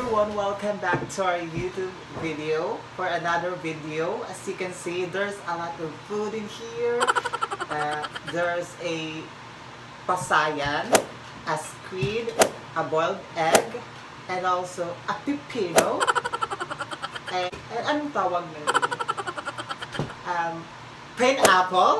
everyone, welcome back to our YouTube video for another video. As you can see, there's a lot of food in here. There's a pasayan, a squid, a boiled egg, and also a pipino. And anong tawag nila? Pineapple.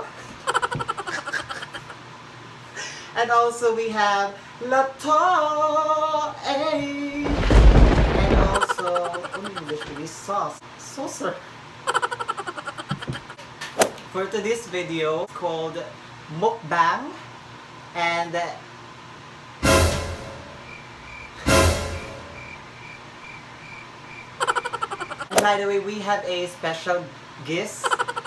And also we have lato, and also English sauce, saucer. For today's video, called Mukbang, and by the way, we have a special guest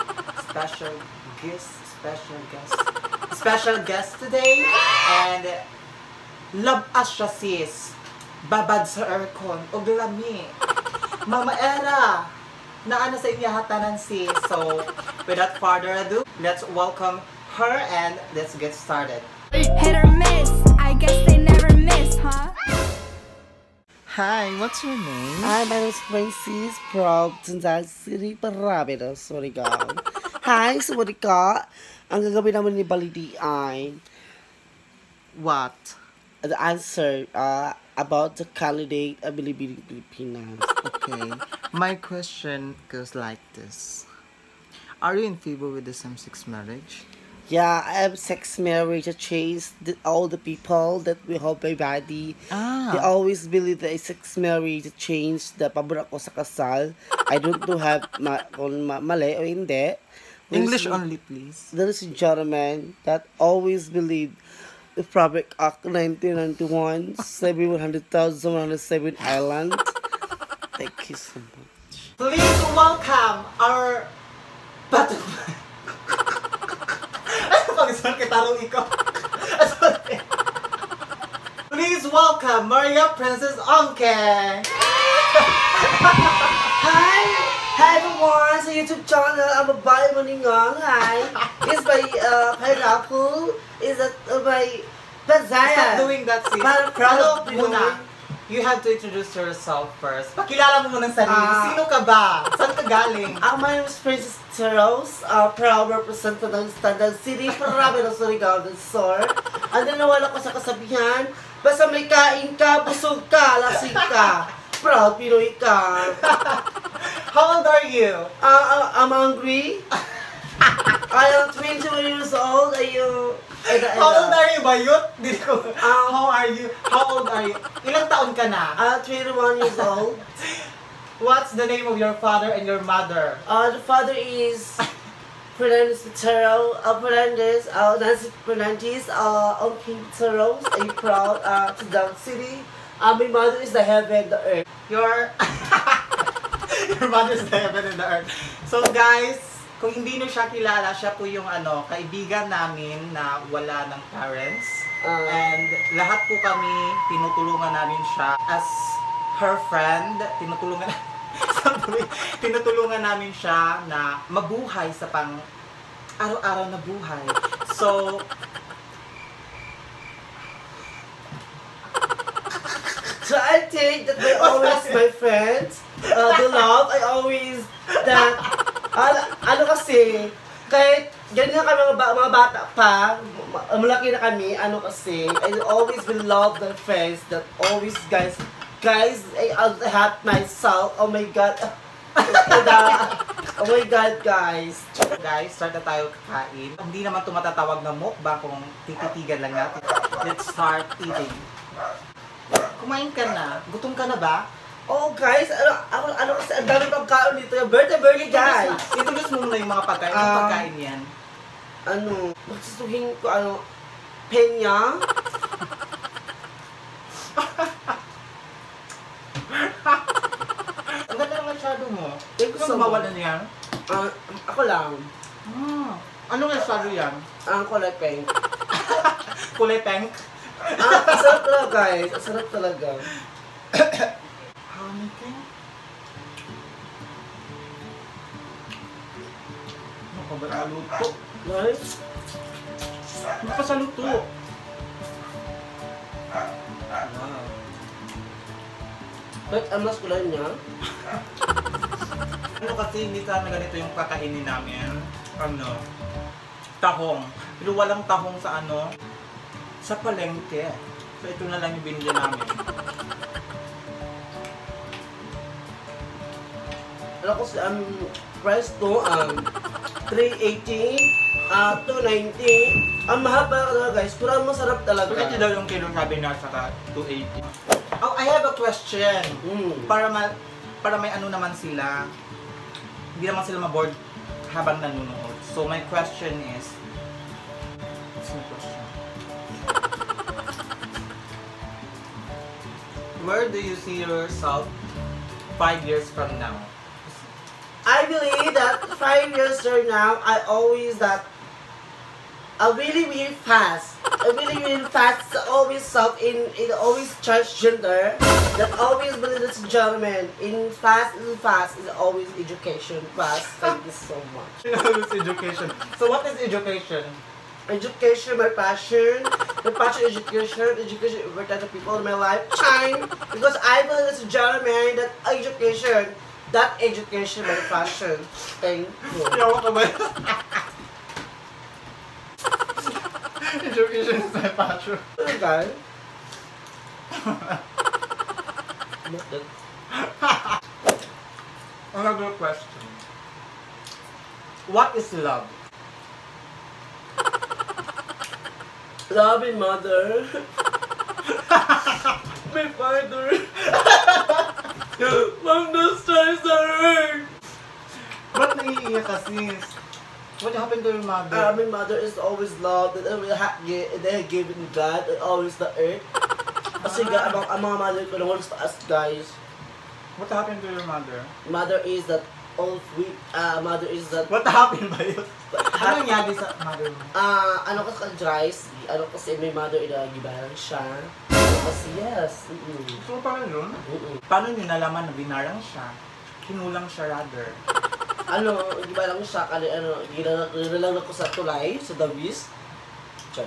today, and love us siya sis, babad sa aircon og lami mama era na ano sa inyo hatanan sis. So without further ado, let's welcome her and let's get started. Hit or miss, I guess they never miss, huh? Hi, what's your name? Hi, my name is Francis from Tanzania City, Parabeda. Sorry ka. Hi, sorry ka. Ang gagawin naman ni Balidi ay What? the answer about the candidate ability Pilipinas. Okay. My question goes like this. Are you in favor with the same-sex marriage? Yeah, I have sex marriage to change all the people that we have by body. They always believe that sex marriage to change the pabor ako sa kasal. I don't know have mali o hindi. English only, please. There is a gentleman that always believed the Fabric Act 1991, 700,107 Island. Thank you so much. Please welcome our butterfly. Please welcome Maria Princess Onke. Hi everyone, sa YouTube channel, I'm a Bahay Maningang. Hi, it's my pineapple. Is that my bazaya? Stop doing that, sis. Ano muna? You have to introduce yourself first. Pakilala mo muna ng sarili. Sino ka ba? Saan ka galing? My name is Princess Rose, proud representative ng Standard City, Parabeda, Surigao del Sur. And then nawala ko sa kasabihan, basta may kain ka, busog ka, lasing ka. Proud Pinoy ka. How old are you? I'm hungry. I am 21 years old. How old are you, Bayot? How are you? How old are you? Ilang taon ka na? 21 years old. What's the name of your father and your mother? The father is Fernandez Petero, Fernandez, Nancy Fernandez, King Petero. Are you proud to Down City? My mother is the heaven, the earth. Your mother is the heaven and the earth. So guys, kung hindi nyo siya kilala, siya po yung kaibigan namin na wala ng parents. And lahat po kami, tinutulungan namin siya as her friend. Tinutulungan namin siya na mabuhay sa pang araw-araw na buhay. So I think that they're always my friends. The love, I always, that, kasi, kahit ganyan kami mga bata pa, malaki na kami, kasi, I always will love the friends that always, guys, I have myself, oh my God, oh my God, guys. Guys, start na tayo kakain. Hindi naman ito matatawag na mukbang kung tititigan lang natin. Let's start eating. Kumain ka na? Gutom ka na ba? Oh guys, ano kasi ang dami pagkain dito. Birthday guys. Introduce mo muna yung mga pagkain. Yung pagkain yan. Magsusuhin ko penya. Ang ganda ng masyado mo. Thank you so much. Ano yan? Ako lang. Anong masyado yan? Kulay pink. Kulay pink? Sarap talaga guys. Sarap talaga. Honey ka? Ano ka ba naluto? Guys? Ano pa sa luto? Wow. But ang mas kulay niya. Ano kasi hindi sana ganito yung kakainin namin. Ano? Tahong. Pero walang tahong sa ano? Sa palengke. So ito na lang yung binili namin. Ano kasi ang price to, 380, 290. Ang mahal pa talaga guys, pero ang masarap talaga. 280 daw yung kilo sabi na, saka 280. Oh, I have a question. Para may ano naman sila. Hindi naman sila ma-board habang nanonood. So my question is, what's my question? Where do you see yourself 5 years from now? I believe that 5 years from now, I really fast. I really fast, always always transgender. That always believe this gentleman in fast is always education. Fast. Thank you so much. It's education. So what is education? Education, my passion. My passion, education important to people in my lifetime. Because I believe this gentleman that education, my passion. Thank you. Yawa ka ba? Education is my passion. Ano guys? Another question. What is love? Loving mother. My father. Mom, the stars are hurt. Ba't naiiyak ka sis? What happened to your mother? My mother is always loved and they give it God and always the earth. Kasi ang mga mother ko naman sa us guys. What happened to your mother? Mother is that all sweet. Mother is that. What happened ba yun? Ano nangyari sa mother mo? Ano kasi dries. Ano kasi may mother gibarang siya. Kasi yes. So paano yun? Paano nyo nalaman na binarang siya? Kinulang siya rather. Ano, gibarang siya kali ginalang ako sa tulay sa Davis. Tiyan.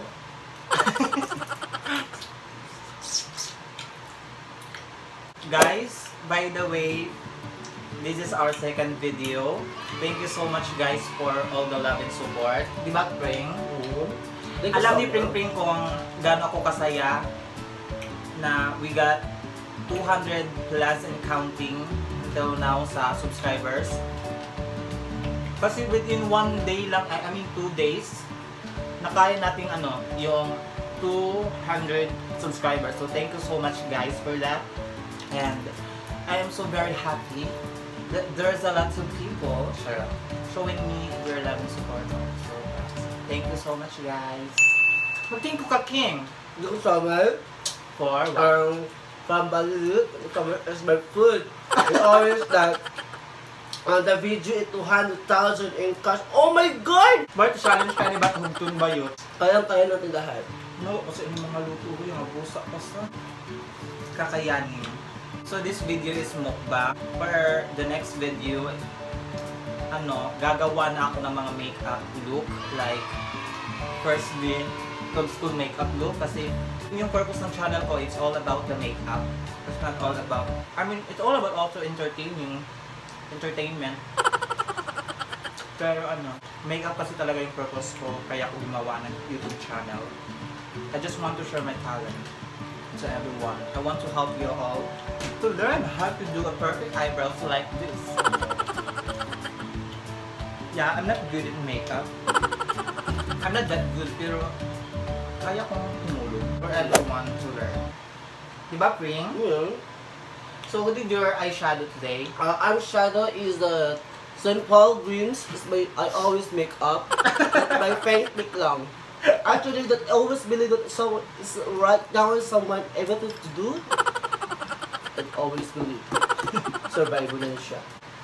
Guys, by the way, this is our second video. Thank you so much guys for all the love and support. Di ba, Pring? Alam ni Pring kung gaano ako kasaya na we got 200 plus and counting until now sa subscribers. Kasi within 1 day lang, I mean 2 days, nakaya nating yung 200 subscribers. So thank you so much guys for that. And I am so very happy that there's a lot of people showing me their love and support. So thank you so much guys. Thank you ka King. Thank you so much. For what? From Balut, as my food. And always that the video is 200,000 in cash. Oh my God! Bart, challenge ka ni Bat Hugtun ba yun? Kaya natin lahat. No, kasi yung mga luto ko yung abusa pa sa kakayanin. So this video is mukbang. For the next video, gagawa na ako ng mga makeup look. Like, firstly, school makeup look. Kasi yung purpose ng channel ko, it's all about the makeup. It's not all about, it's all about also entertainment. Pero makeup kasi talaga yung purpose ko, kaya ko gumawa ng YouTube channel. I just want to share my talent to everyone. I want to help you all to learn how to do a perfect eyebrows like this. Yeah, I'm not good at makeup. I'm not that good, pero kaya kong tumulong for everyone to learn. Diba, Pring? Yeah. So, what did your eyeshadow today? Eyeshadow is the St. Paul Greens. I always make up. My favorite lang. Actually, that I always believe that someone is right now someone able to do. I always believe. Survival na siya.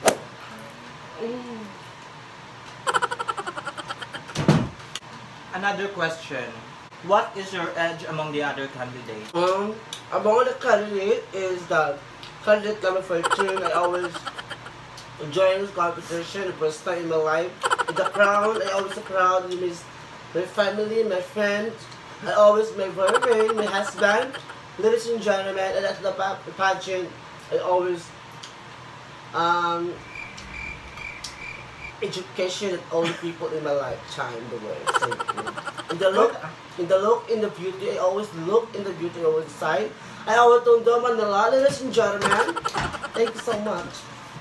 Another question. What is your edge among the other candidates? Among the candidate is that candidate number 13. I always join this competition the first time in my life. In the crowd, I always proud of my family, my friends. I always my boyfriend, my husband. Ladies and gentlemen, and at the pageant, I always education all the people in my lifetime the way. So, in the look, in the beauty, I always look in the beauty of the side. I always told them, Manila, ladies and gentlemen, thank you so much.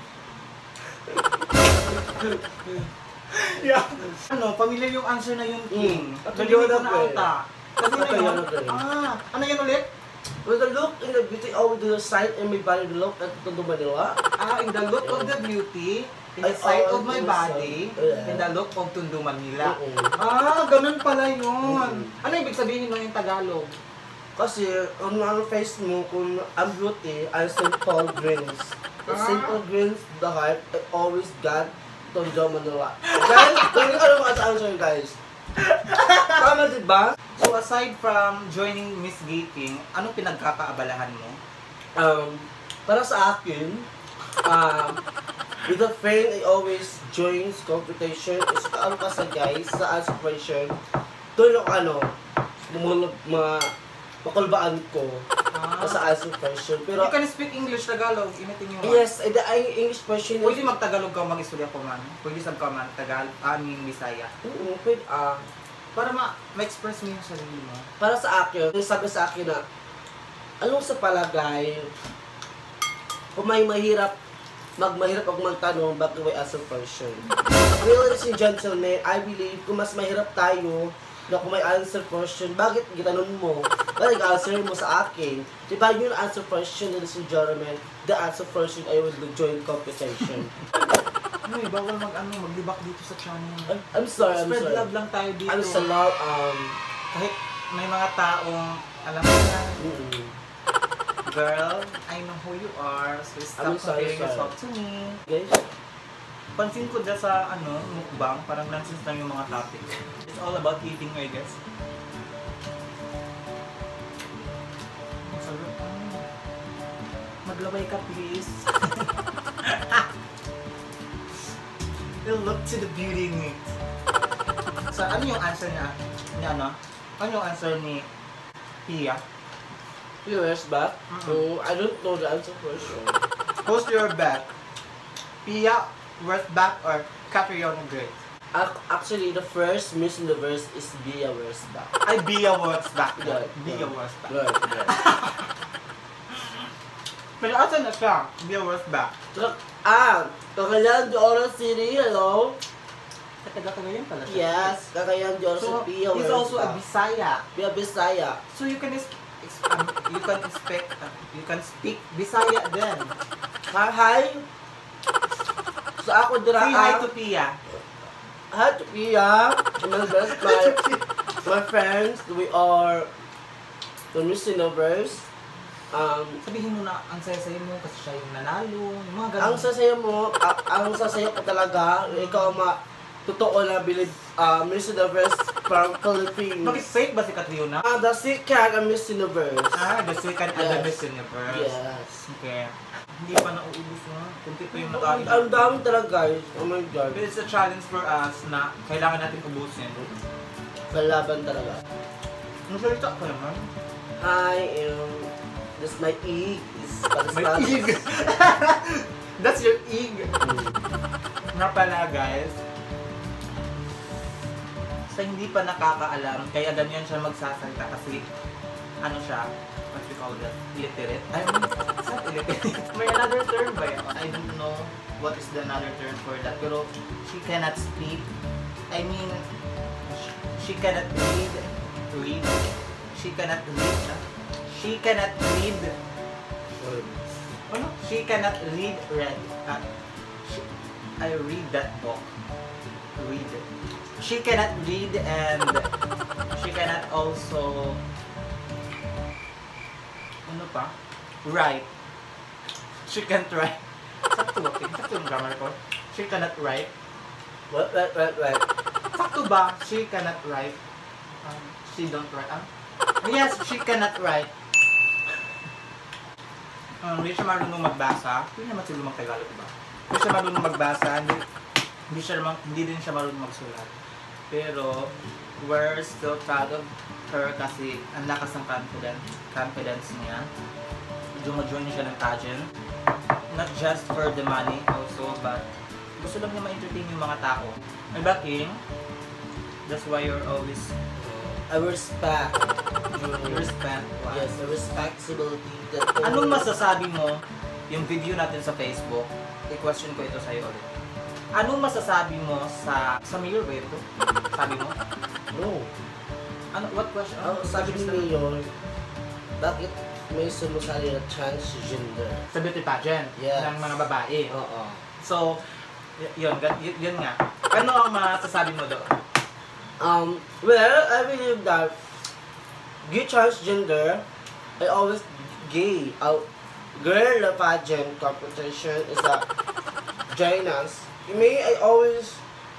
Yeah. Ano, familiar yung answer na yung king. Nalinig ko na ata. Kasi na yun. Ano yan ulit? With the look in the beauty, I always do the side and my body look at Tondo Manila. In the look of the beauty, in the sight of my body, in the look of Tondo Manila. Ganun pala yun. Ano ibig sabihin ng yung Tagalog? Kasi, ang face mo, kung ang beauty, ang simple dreams. The simple dreams, the heart, I always got Tondo Manila. Guys, ganun ka naman sa answer, guys. Tama, diba? So aside from joining Miss Gay King, anong pinagkakaabalahan mo? Para sa akin, with a friend, I always join competition. Is ano ka sa guys, sa answer question, doon ako makulbaan ko sa answer question. Pero, you can speak English, Tagalog, imitin nyo. Yes, ay English question. Pwede mag-Tagalog ka, mag-istorya ko man. Pwede sab ka man, Tagalog, Bisaya. Pwede, para ma-express mo yung sarili mo. Para sa akin, sabi sa akin na, anong sa palagay, kung may mahirap ako magtanong, bakit may answer question. Ladies and gentlemen, I believe kung mas mahirap tayo, na kung may answer question, bakit gitanong mo? Bakit answer mo sa akin? Diba yun answer question, ladies and gentlemen, the answer question, I will join competition. Bawal maglibak dito sa channel. I'm sorry. Spread love lang tayo dito. I'm so love, kahit may mga taong, alam mo na, girl, I know who you are, so stop comparing yourself to me. Guys? Pansin ko dyan sa, mukbang, parang nonsense lang yung mga topics. It's all about eating, I guess. Maglaway ka, please. We'll look to the beauty in me. So, ano yung answer niya? Ano yung answer ni Pia? Few years back? So, I don't know the answer question. Who's your bet? Pia worth back or Catriona Great? Actually, the first Miss Universe is Bia worth back. Ay, Bia worth back. Yeah, Bia worth back. Right. Pero asan na siya? Bia worth back. Cagayan de Oro City, hello? Taga-Cagayan pala siya. Yes, Cagayan de Oro So, City, Bia he's worth also a back. Bisaya. Bisaya. So you can speak Bisaya then. Hi. So ako dira. Say hi to Pia. Hi to Pia. My friends, we are the Miss Universe. Sabihin mo na, ang saya-saya mo kasi siya yung nanalo, yung mga ganun. Ang sasaya ko talaga, ikaw totoo na bilib Miss Universe from Philippines. Bakit fake ba si Catriona? The second Miss Universe. The second and the Miss Universe. Yes. Okay. Hindi pa nauubos na. Kunti pa yung nakain. Ang dami talaga guys. Oh my God. But it's a challenge for us na kailangan natin ubusin. Kalaban talaga. Nasalita ka naman. That's my egg. My egg. That's your egg. Nga pala guys. Sa hindi pa nakakaalam, kaya ganyan siya magsasalita kasi ano siya, what we call that, illiterate. I mean, it's not illiterate. May another term ba yun? I don't know what is the another term for that. Pero she cannot speak. I mean, she cannot read. She cannot read. She cannot read. Ano? She cannot read. I read that book. Read. She cannot read and she cannot also ano pa? Write. She can't write. Sakto ba? Sakto yung grammar ko. She cannot write. What? Sakto ba? She cannot write. She don't write. Yes, she cannot write. Hindi siya marunong magbasa. Hindi naman siguro mag-Tagalog ba? Hindi siya marunong magbasa. Hindi din siya marunong magsulat. Pero, we're still proud of her kasi ang lakas ng confidence niya. Medyo ma-join siya ng pageant. not just for the money also, but gusto lang niya ma-entertain yung mga tao. Ay ba, King? That's why you're always... I respect. Respect. Wow. Yes, the responsibility that... Anong masasabi mo yung video natin sa Facebook? I-question ko ito sa'yo ulit. Anong masasabi mo sa mayor ba ito? Sabi mo? No. Ano, what question? Sabi ni Mayor, bakit may sumasali na transgender? Sa beauty pageant Yes. ng mga babae. Oo. So, yun nga. Ano ang masasabi mo doon? Well, I believe that gay transgender, I always gay. Girl pageant competition is a join us. Me, I always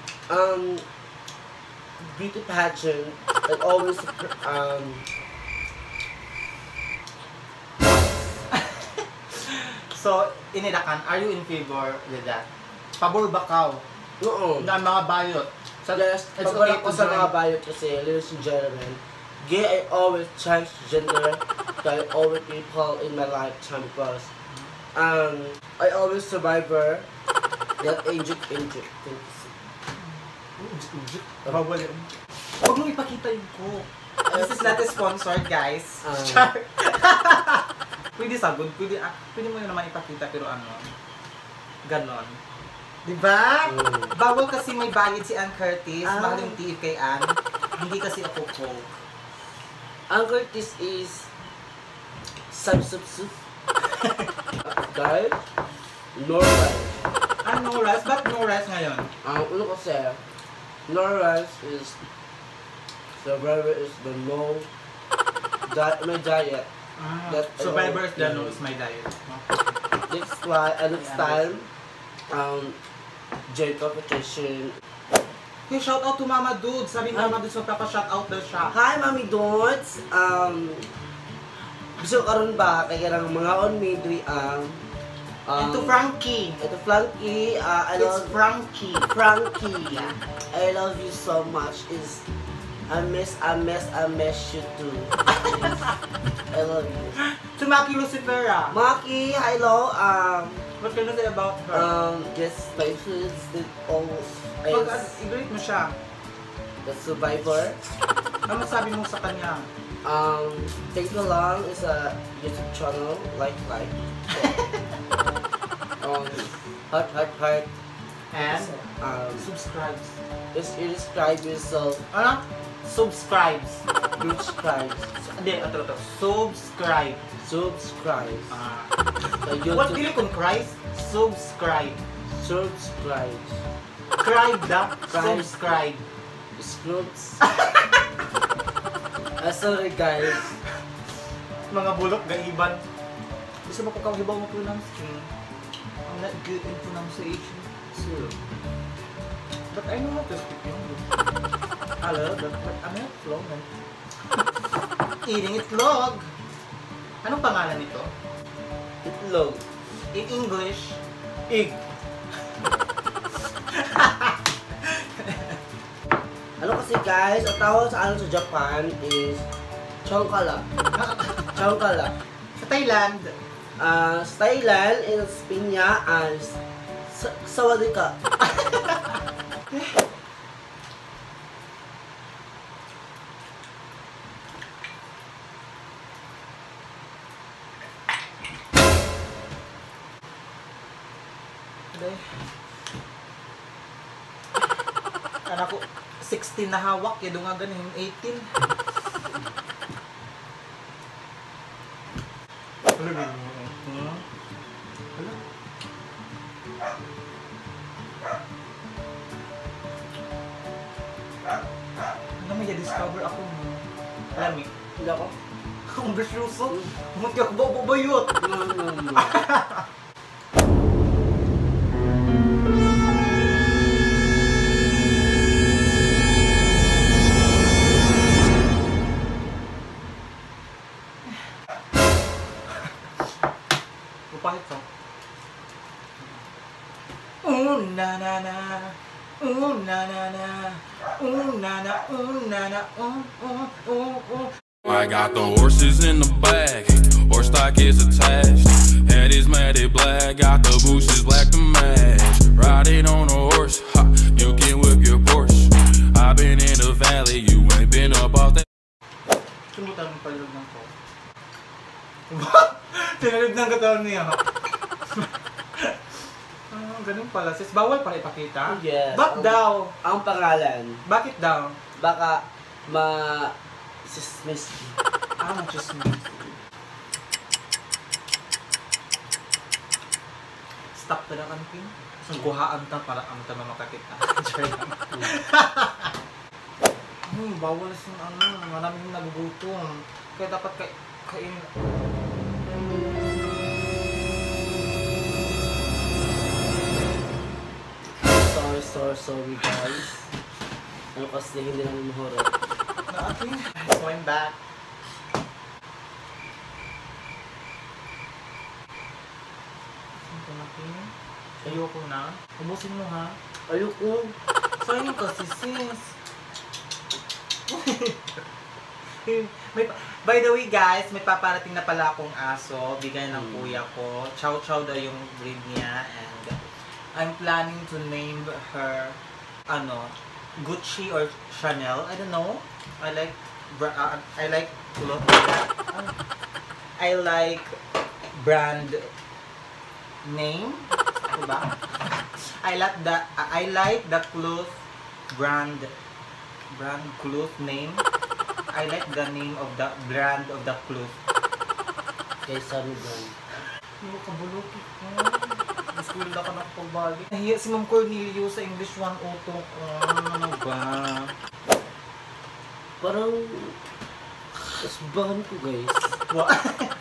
beauty pageant. I always So, inilakan, are you in favor with that? Pabor ba ka? Oo. Na mga bayot. So, Yes, it's pag okay ko to sa join. mga bayot kasi, ladies and gentlemen, gay, I always transgender. I always people in my lifetime because I always survivor. That inject. Huwag mong ipakita yung cook. This is not a sponsored, guys. Char. Pwede sagod, pwede mo yun naman ipakita, pero ano, ganon. Diba? Bawal kasi may bayad si Ann Curtis, mahal yung tiip kay Ann. Hindi kasi ako cook. Ann Curtis is subsubsub. Guys, no rice. No rice? Ba't no rice ngayon? Ano kasi, no rice is survivor is the no my diet. Survivor is the no is my diet. That's why next time joint competition. Hey, shout out to Mama Dude. Sabi ni Mama Dude, magpapa-shout out daw siya. Hi Mami Dudes. Gusto karon ba kaya lang mga on midri Ito Frankie. Ito Frankie. It's Frankie. Frankie. Yeah. I love you so much. I miss you too. I love you. To Maki Lucifera. Maki, hello. What can you say about her? Just my foods that all I-greet mo siya. the survivor. Ano sabi mo sa kanya? Take Along is a YouTube channel, like. Heart. And Subscribe. Just subscribe yourself. ano? Subscribes. Subscribe. Hindi, ito. Subscribe. Subscribe. What dili kung Christ? Subscribe. Subscribe. Cribe da. Cribe. Subscribe. Scrubs. Sorry guys. Mga bulok, gaiban. Gusto mo ko kang hibaw mo pronounce? I'm not good in pronunciation. So, but I know how to speak English. Hello, but I'm not fluent. Eating itlog. Anong pangalan nito? Itlog. In English, Egg. Ano kasi guys, ang tawag sa Japan is chongkala. Chongkala. sa Thailand, Sa Thailand, in Pinya, as sawadika. anak ko 16 na hawak, yun nga ganun 18. Ano ba yun? Ano may discover ako mo? Alam mo, Hindi ako. ang bisyoso. Munti ako babayot. Lupahit ka. Na na na. Na na na. Na na na na. I got the horses in the back, horse stock is attached, and is matted black, got the bushes black to match. Riding on a horse, ha, you can whip your Porsche. I've been in the valley, you ain't been up off that. Sumutan ng palog ng ko. What? Tinalib ng katawan niya. Ganun pala sis. Bawal pala ipakita? Yes. Ba't daw? Ang pangalan. Bakit daw? Baka ma-sismiss. Chismis. Stop talaga kan Pin. Sungkuhaan ta para ang tama makakita. Bawal sa maraming nagugutom. Kaya dapat kain. Sorry guys. Ano kasi hindi namin mahorot. Okay, so I'm back. Ayoko na. Ubusin mo ha. Ayoko. Sayang kasi sis. By the way guys, may paparating na pala akong aso. Bigay ng kuya ko. Chow Chow daw yung breed niya. And I'm planning to name her Gucci or Chanel. I don't know. I like I like brand name. Diba? I like the cloth brand cloth name. I like the name of the brand of the cloth. Kay Sammy brand. Yung kabuluki ko. School na ka nakapagbalik. Nahiya si Ma'am Cornelio sa English 102 ko. Ano ba? Parang asbahan ko guys. What?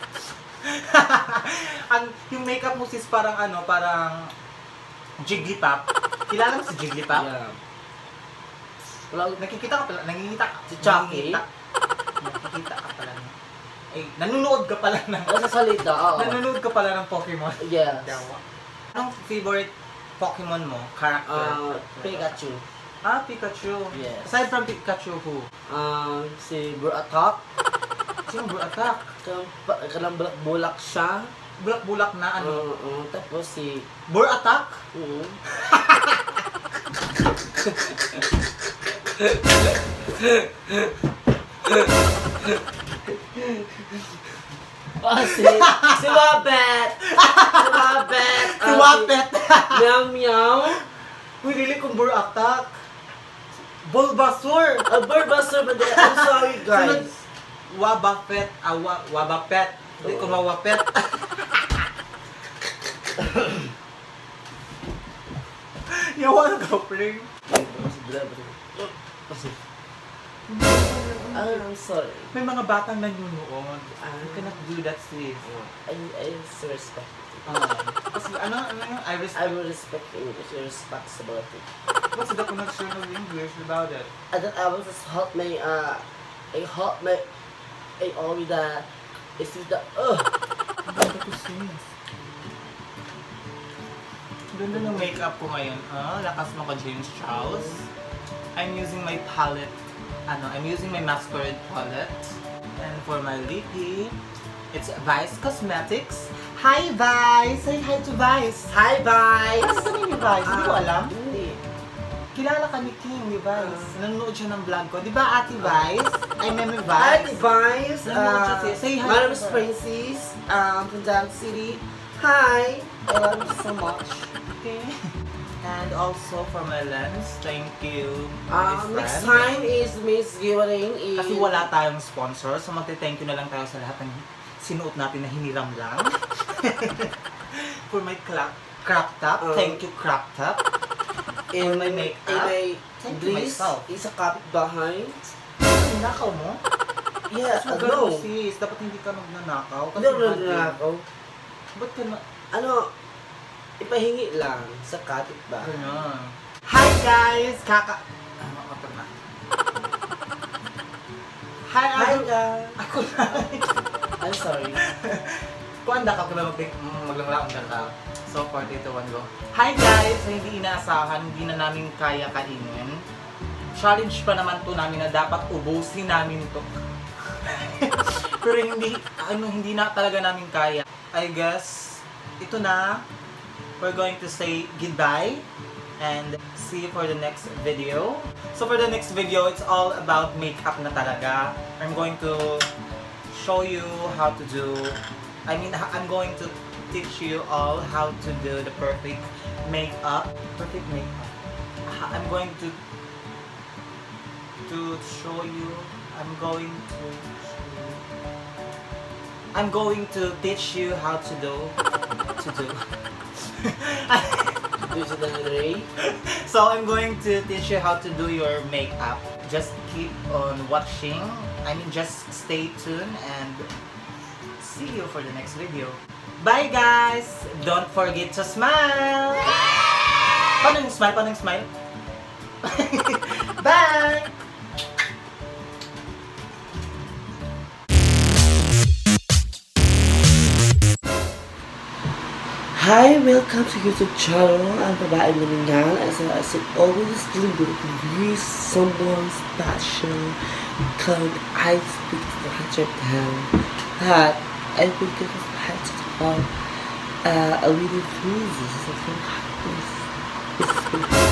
Yung makeup mo sis parang parang Jigglypuff. Kilala mo si Jigglypuff? Yeah. Nakikita ka pala, nangingita ka. Si Chucky? Nakikita ka pala. Ay, nanonood ka pala ng... Sa salita, oo. Nanonood ka pala ng Pokemon. Yes. Anong favorite Pokemon mo? Character? Pikachu. Pikachu. Yes. Aside from Pikachu, who? Si Buratak. Sino Buratak? Kanang bulak siya. Bulak-bulak na ano? Tapos si... Buratak? Oo. Si Wabet! Si Wabet! Meow Meow! Uy, really kung Buratak. Bulbasaur! Bulbasaur, but I'm sorry guys. Wabapet. Wabapet. Hindi ko mawapet. You wanna go play? I'm sorry. May mga batang nanonood. You cannot do that, sis. I respect it. Kasi I will respect English, responsibility. What's the connection of English about it? I thought I was just help my only that is the Ganda ko sis. Ganda ng makeup ko ngayon. Lakas mo ka James Charles. I'm using my palette. I'm using my masquerade palette. And for my lippy, it's Vice Cosmetics. Hi Vice! Say hi to Vice! Hi Vice! Ano ba ni Vice? Hindi ko alam. Hindi. Kilala ka ni King, ni Vice. Nanonood siya ng vlog ko. Di ba Ate Vice? Ay, Meme Vice. Ate Vice! Nanonood siya siya. Say hi. My name is Princess. From Dam City. Hi! I love you so much. Okay. And also for my lens, thank you. Next time is Miss Giwaring. Kasi wala tayong sponsor, so magte-thank you na lang tayo sa lahat ng sinuot natin na hiniram lang. For my crop top, thank you crop top. In my makeup, thank you myself. Isa kapitbahay. Nakaw mo? Yes, no. Sis, dapat hindi ka magnanakaw. Hindi ako nagnanakaw. Ba't ka na... Ipahingi lang sa kapitbahay. Ganyan. Hi guys! Hi guys! Ako na. I'm sorry. Kuanda ka kung maglanglaon ka ka. So, 4, 3, 2, 1, go. Hi guys! So, hindi inaasahan, hindi na namin kaya kainin. Challenge pa naman to namin na dapat ubusin namin to. Pero hindi na talaga namin kaya. I guess, ito na. We're going to say goodbye and see you for the next video. So for the next video, it's all about makeup na talaga. I'm going to show you how to do, I'm going to teach you all how to do the perfect makeup. I'm going to show you, I'm going to teach you how to do. So I'm going to teach you how to do your makeup. Just keep on watching. Just stay tuned and see you for the next video. Bye guys! Don't forget to smile! Paano yung smile? Bye! Hi! Welcome to YouTube channel. Ang babae maningal. As I always deliver reviews someone special. Called I speak to the hundred down. That I will give us a hat to a little freezes. This is